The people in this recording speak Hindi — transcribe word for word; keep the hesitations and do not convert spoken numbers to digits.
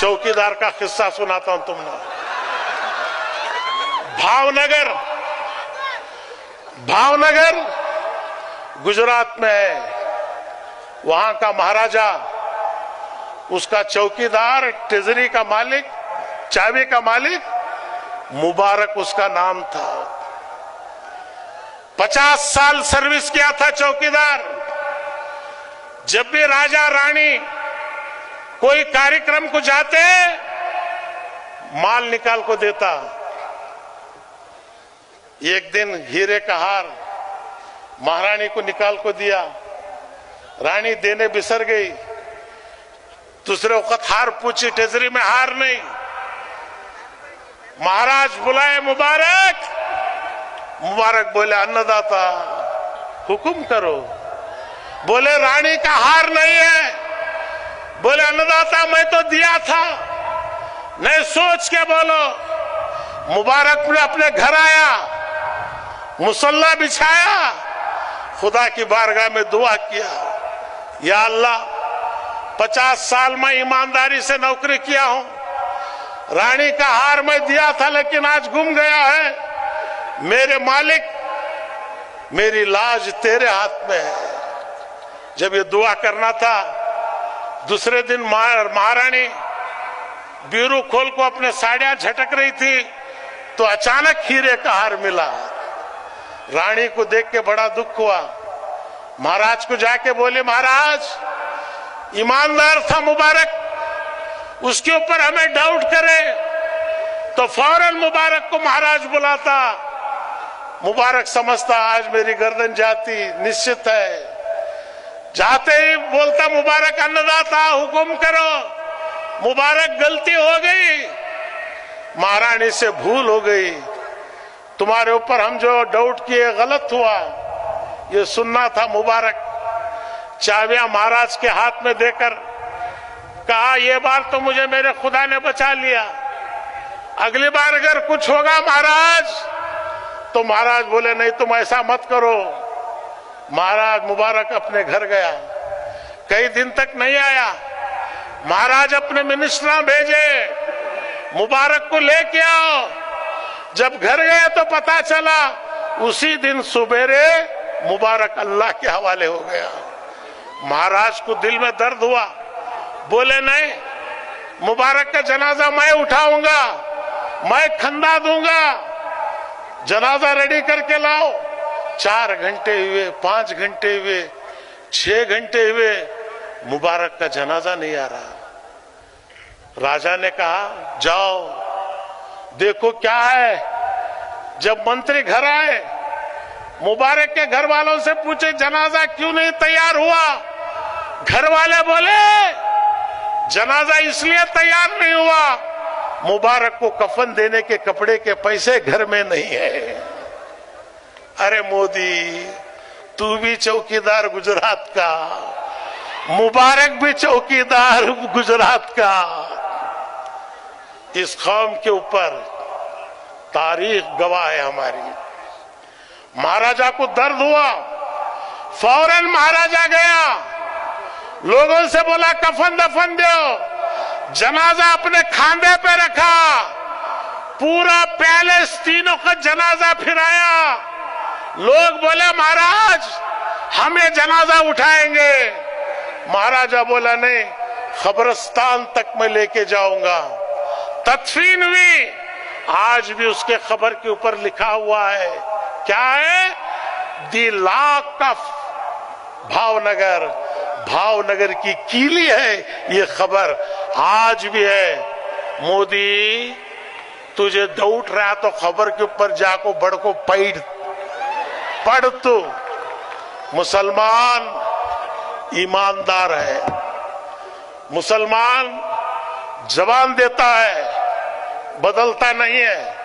चौकीदार का किस्सा सुनाता हूं तुमने। भावनगर भावनगर गुजरात में है। वहां का महाराजा, उसका चौकीदार, ट्रेजरी का मालिक, चाबी का मालिक मुबारक उसका नाम था। पचास साल सर्विस किया था चौकीदार। जब भी राजा रानी कोई कार्यक्रम को जाते माल निकाल को देता। एक दिन हीरे का हार महारानी को निकाल को दिया। रानी देने बिसर गई। दूसरे वक्त हार पूछी, ट्रेजरी में हार नहीं। महाराज बुलाए मुबारक। मुबारक बोले अन्नदाता हुक्म करो। बोले रानी का हार नहीं है। बोले अन्नदाता मैं तो दिया था। नहीं, सोच के बोलो। मुबारक ने अपने घर आया, मुसल्ला बिछाया, खुदा की बारगाह में दुआ किया, या अल्लाह पचास साल में ईमानदारी से नौकरी किया हूं। रानी का हार मैं दिया था लेकिन आज गुम गया है। मेरे मालिक, मेरी लाज तेरे हाथ में है। जब ये दुआ करना था, दूसरे दिन महारानी बीरू खोल को अपने साड़ियां झटक रही थी तो अचानक हीरे का हार मिला। रानी को देख के बड़ा दुख हुआ। महाराज को जाके बोले, महाराज ईमानदार था मुबारक, उसके ऊपर हमें डाउट करे तो फौरन मुबारक को महाराज बुलाता। मुबारक समझता आज मेरी गर्दन जाती निश्चित है। जाते ही बोलता मुबारक अन्नदाता हुक्म करो। मुबारक गलती हो गई, महारानी से भूल हो गई, तुम्हारे ऊपर हम जो डाउट किए गलत हुआ, ये सुनना था। मुबारक चाबियां महाराज के हाथ में देकर कहा, ये बार तो मुझे मेरे खुदा ने बचा लिया, अगली बार अगर कुछ होगा महाराज तो महाराज बोले नहीं तुम ऐसा मत करो। महाराज मुबारक अपने घर गया, कई दिन तक नहीं आया। महाराज अपने मिनिस्टर भेजे, मुबारक को लेके आओ। जब घर गए तो पता चला उसी दिन सुबेरे मुबारक अल्लाह के हवाले हो गया। महाराज को दिल में दर्द हुआ। बोले नहीं, मुबारक का जनाजा मैं उठाऊंगा, मैं खंदा दूंगा। जनाजा रेडी करके लाओ। चार घंटे हुए, पांच घंटे हुए, छह घंटे हुए, मुबारक का जनाजा नहीं आ रहा। राजा ने कहा जाओ देखो क्या है। जब मंत्री घर आए, मुबारक के घर वालों से पूछे जनाजा क्यों नहीं तैयार हुआ। घर वाले बोले जनाजा इसलिए तैयार नहीं हुआ, मुबारक को कफन देने के कपड़े के पैसे घर में नहीं है। अरे मोदी, तू भी चौकीदार गुजरात का, मुबारक भी चौकीदार गुजरात का। इस कौम के ऊपर तारीख गवाह है हमारी। महाराजा को दर्द हुआ, फौरन महाराजा गया, लोगों से बोला कफन दफन दो। जनाजा अपने खांधे पे रखा, पूरा पैलेस तीनों का जनाजा फिराया। लोग बोले महाराज हम ये जनाजा उठाएंगे। महाराजा बोला नहीं, खबरस्तान तक मैं लेके जाऊंगा। तदफीन हुई। आज भी उसके खबर के ऊपर लिखा हुआ है, क्या है, दी लाख का भावनगर, भावनगर की कीली है ये खबर, आज भी है। मोदी तुझे डाउट रहा तो खबर के ऊपर जाको बड़ को पैड पढ़। तू मुसलमान ईमानदार है, मुसलमान जबान देता है, बदलता नहीं है।